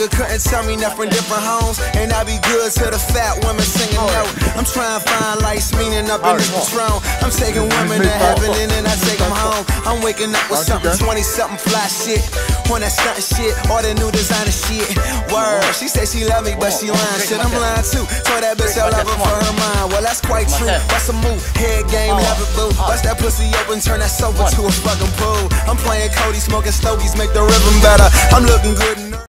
nigga couldn't tell me nothing, different homes. And I be good to the fat women singing out. I'm trying to find life's meaning up in this Patron. I'm taking women to heaven and then I take them home. I'm waking up with something 20-something fly shit. On that stuntin' shit, all the new designer shit. Word, she say she love me, but she lying. Shit, I'm lying too. Told that bitch I love her for her mind. Well, that's quite true. What's a move? Head game, love it, boo. Bust that pussy open, turn that sofa to a fucking pool. I'm playing Cody, smoking stogies, make the rhythm better. I'm looking good.